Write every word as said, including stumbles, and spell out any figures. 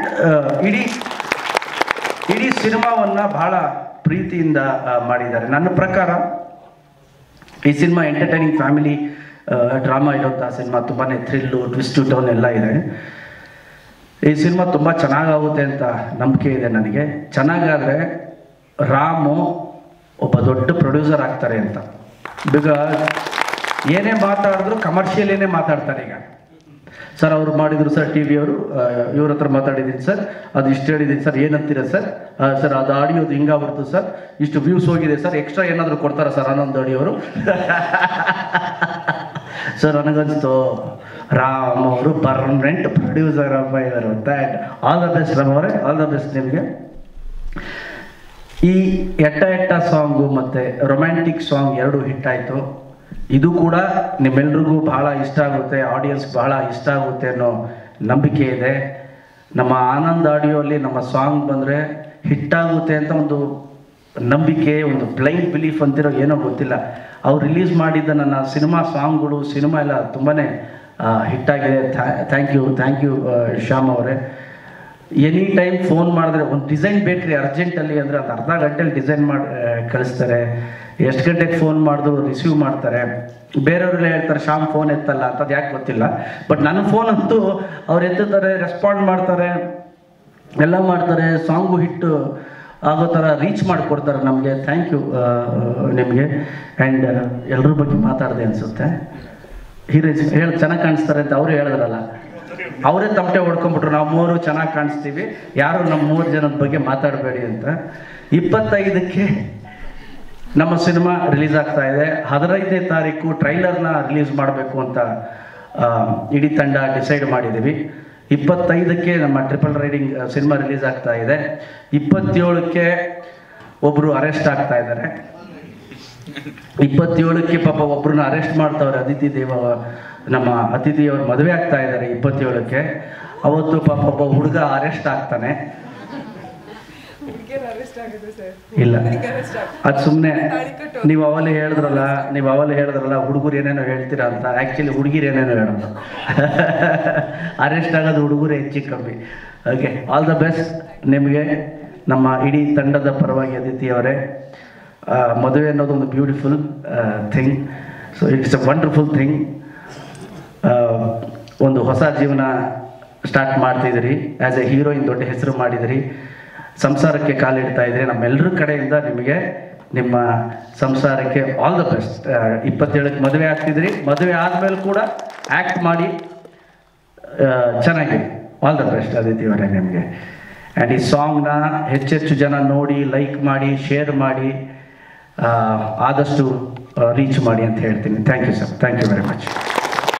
ಇಡೀ ಇಡೀ ಸಿನಿಮಾವನ್ನು ಬಹಳ ಪ್ರೀತಿಯಿಂದ ಮಾಡಿದ್ದಾರೆ. ನನ್ನ ಪ್ರಕಾರ ಈ ಸಿನಿಮಾ ಎಂಟರ್ಟೈನಿಂಗ್ ಫ್ಯಾಮಿಲಿ ಡ್ರಾಮಾ ಇರೋಂಥ ಸಿನಿಮಾ. ತುಂಬಾ ಥ್ರಿಲ್ಲು, ಟ್ವಿಸ್ಟು, ಟೋನ್ ಎಲ್ಲ ಇದೆ. ಈ ಸಿನಿಮಾ ತುಂಬ ಚೆನ್ನಾಗಾಗುತ್ತೆ ಅಂತ ನಂಬಿಕೆ ಇದೆ ನನಗೆ. ಚೆನ್ನಾಗಾದರೆ ರಾಮು ಒಬ್ಬ ದೊಡ್ಡ ಪ್ರೊಡ್ಯೂಸರ್ ಆಗ್ತಾರೆ ಅಂತ. ಬಿಕಾಸ್ ಏನೇ ಮಾತಾಡಿದ್ರು ಕಮರ್ಷಿಯಲ್ ಏನೇ ಮಾತಾಡ್ತಾರೆ. ಈಗ ಸರ್ ಅವ್ರು ಮಾಡಿದ್ರು ಸರ್, ಟಿ ವಿಯವರು ಇವ್ರ ಹತ್ರ ಮಾತಾಡಿದ್ದೀನಿ ಸರ್, ಅದು ಇಷ್ಟು ಹೇಳಿದ್ದೀನಿ ಸರ್, ಏನಂತೀರ ಸರ್, ಸರ್ ಅದು ಆಡಿಯೋದು ಹಿಂಗಾಗ್ಬಿಡ್ತು ಸರ್, ಇಷ್ಟು ವ್ಯೂಸ್ ಹೋಗಿದೆ ಸರ್, ಎಕ್ಸ್ಟ್ರಾ ಏನಾದರೂ ಕೊಡ್ತಾರಾ ಸರ್ ಆನಂದ್ ಆಡಿಯೋರು. ಸರ್ ನನಗನ್ನಿಸ್ತು ರಾಮ್ ಅವರು ಪರ್ಮನೆಂಟ್ ಪ್ರೊಡ್ಯೂಸರ್ ಅಪ್ಪ ಇದ್ದಾರೆ. That all the best Ram ಅವರೇ, ಆಲ್ ದ ಬೆಸ್ಟ್ ನಿಮಗೆ. ಈ ಎಟ್ಟ ಎಟ್ಟ ಸಾಂಗು ಮತ್ತು ರೊಮ್ಯಾಂಟಿಕ್ ಸಾಂಗ್ ಎರಡು ಹಿಟ್ ಆಯಿತು. ಇದು ಕೂಡ ನಿಮ್ಮೆಲ್ರಿಗೂ ಬಹಳ ಇಷ್ಟ ಆಗುತ್ತೆ, ಆಡಿಯನ್ಸ್ ಬಹಳ ಇಷ್ಟ ಆಗುತ್ತೆ ಅನ್ನೋ ನಂಬಿಕೆ ಇದೆ. ನಮ್ಮ ಆನಂದ್ ಆಡಿಯೋಲ್ಲಿ ನಮ್ಮ ಸಾಂಗ್ ಬಂದರೆ ಹಿಟ್ಟಾಗುತ್ತೆ ಅಂತ ಒಂದು ನಂಬಿಕೆ, ಒಂದು ಬ್ಲೈಂಡ್ ಬಿಲೀಫ್ ಅಂತಿರೋ ಏನೋ ಗೊತ್ತಿಲ್ಲ. ಅವ್ರು ರಿಲೀಸ್ ಮಾಡಿದ್ದ ನನ್ನ ಸಿನಿಮಾ ಸಾಂಗ್ಗಳು, ಸಿನಿಮಾ ಎಲ್ಲ ತುಂಬಾ ಹಿಟ್ಟಾಗಿದೆ. Thank you thank you Shyam ಅವರೇ. ಎನಿ ಟೈಮ್ ಫೋನ್ ಮಾಡಿದ್ರೆ ಒಂದು ಡಿಸೈನ್ ಬೇಕ್ರಿ ಅರ್ಜೆಂಟಲ್ಲಿ ಅಂದರೆ ಒಂದು ಅರ್ಧ ಗಂಟೆಲಿ ಡಿಸೈನ್ ಮಾಡಿ ಕಳಿಸ್ತಾರೆ. ಎಷ್ಟು ಗಂಟೆಗೆ ಫೋನ್ ಮಾಡಿದ್ರು ರಿಸೀವ್ ಮಾಡ್ತಾರೆ. ಬೇರೆಯವ್ರೆಲ್ಲ ಹೇಳ್ತಾರೆ ಶ್ಯಾಮ್ ಫೋನ್ ಎತ್ತಲ್ಲ ಅಂತದ್ದು ಯಾಕೆ ಗೊತ್ತಿಲ್ಲ. ಬಟ್ ನನ್ನ ಫೋನ್ ಅಂತೂ ಅವ್ರು ಎತ್ತುತ್ತಾರೆ, ರೆಸ್ಪಾಂಡ್ ಮಾಡ್ತಾರೆ, ಎಲ್ಲ ಮಾಡ್ತಾರೆ. ಸಾಂಗು ಹಿಟ್ಟು ಆಗೋ ಥರ ರೀಚ್ ಮಾಡಿಕೊಡ್ತಾರೆ ನಮಗೆ. ಥ್ಯಾಂಕ್ ಯು ನಿಮಗೆ. ಆ್ಯಂಡ್ ಎಲ್ಲರ ಬಗ್ಗೆ ಮಾತಾಡಿದೆ ಅನಿಸುತ್ತೆ. ಹೀರೋಯಿಸ್ ಹೇಳಿ ಚೆನ್ನಾಗಿ ಕಾಣಿಸ್ತಾರೆ ಅಂತ ಅವರು ಹೇಳಿದ್ರಲ್ಲ, ಅವರೇ ತಮಟೆ ಹೊಡ್ಕೊಂಡ್ಬಿಟ್ರು, ನಾವು ಮೂರು ಚೆನ್ನಾಗಿ ಕಾಣಿಸ್ತೀವಿ, ಯಾರು ನಮ್ಮ ಮೂರು ಜನದ ಬಗ್ಗೆ ಮಾತಾಡಬೇಡಿ ಅಂತ. ಇಪ್ಪತ್ತೈದಕ್ಕೆ ನಮ್ಮ ಸಿನಿಮಾ ರಿಲೀಸ್ ಆಗ್ತಾ ಇದೆ. ಹದಿನೈದನೇ ತಾರೀಕು ಟ್ರೈಲರ್ನ ರಿಲೀಸ್ ಮಾಡಬೇಕು ಅಂತ ಇಡೀ ತಂಡ ಡಿಸೈಡ್ ಮಾಡಿದ್ದೀವಿ. ಇಪ್ಪತ್ತೈದಕ್ಕೆ ನಮ್ಮ ಟ್ರಿಪಲ್ ರೈಡಿಂಗ್ ಸಿನಿಮಾ ರಿಲೀಸ್ ಆಗ್ತಾ ಇದೆ. ಇಪ್ಪತ್ತೇಳಕ್ಕೆ ಒಬ್ಬರು ಅರೆಸ್ಟ್ ಆಗ್ತಾ ಇದ್ದಾರೆ. ಇಪ್ಪತ್ತೇಳಕ್ಕೆ ಪಾಪ ಒಬ್ಬರನ್ನ ಅರೆಸ್ಟ್ ಮಾಡ್ತಾವ್ರೆ. ಅದಿತಿ ದೇವ ನಮ್ಮ ಅತಿಥಿ ಅವ್ರು ಮದುವೆ ಆಗ್ತಾ ಇದ್ದಾರೆ ಇಪ್ಪತ್ತೇಳಕ್ಕೆ. ಅವತ್ತು ಪಾಪ ಒಬ್ಬ ಹುಡುಗ ಅರೆಸ್ಟ್ ಆಗ್ತಾನೆ. ಇಲ್ಲ ಅದು ಸುಮ್ಮನೆ ನೀವು ಅವಲೇ ಹೇಳಿದ್ರಲ್ಲ ನೀವು ಅವಲೇ ಹೇಳಿದ್ರಲ್ಲ ಹುಡುಗರು ಏನೇನೋ ಹೇಳ್ತೀರಾ ಅಂತ. ಆ್ಯಕ್ಚುಲಿ ಹುಡುಗಿರು ಏನೇನೋ ಹೇಳೋದು. ಅರೆಸ್ಟ್ ಆಗೋದು ಹುಡುಗರು ಹೆಚ್ಚು ಕಮ್ಮಿ. ಓಕೆ, ಆಲ್ ದ ಬೆಸ್ಟ್ ನಿಮಗೆ. ನಮ್ಮ ಇಡೀ ತಂಡದ ಪರವಾಗಿ ಅದಿತಿಯವರೇ, ಮದುವೆ ಅನ್ನೋದು ಒಂದು beautiful thing. So it's a wonderful thing. ಒಂದು ಹೊಸ ಜೀವನ ಸ್ಟಾರ್ಟ್ ಮಾಡ್ತಿದ್ದೀರಿ. ಆ್ಯಸ್ ಎ ಹೀರೋಯಿನ್ ದೊಡ್ಡ ಹೆಸರು ಮಾಡಿದಿರಿ. ಸಂಸಾರಕ್ಕೆ ಕಾಲಿಡ್ತಾ ಇದ್ರಿ. ನಮ್ಮೆಲ್ಲರ ಕಡೆಯಿಂದ ನಿಮಗೆ ನಿಮ್ಮ ಸಂಸಾರಕ್ಕೆ ಆಲ್ ದ ಬೆಸ್ಟ್. ಇಪ್ಪತ್ತೇಳಕ್ಕೆ ಮದುವೆ ಆಗ್ತಿದ್ರಿ. ಮದುವೆ ಆದಮೇಲೆ ಕೂಡ ಆ್ಯಕ್ಟ್ ಮಾಡಿ ಚೆನ್ನಾಗಿ ಆಲ್ ದ ಬೆಸ್ಟ್ ಅದಿತಿಯವರೇ ನಿಮಗೆ. ಆ್ಯಂಡ್ ಈ ಸಾಂಗ್ನ ಹೆಚ್ಚೆಚ್ಚು ಜನ ನೋಡಿ, ಲೈಕ್ ಮಾಡಿ, ಶೇರ್ ಮಾಡಿ, ಆದಷ್ಟು ರೀಚ್ ಮಾಡಿ ಅಂತ ಹೇಳ್ತೀನಿ. Thank you sir. Thank you very much.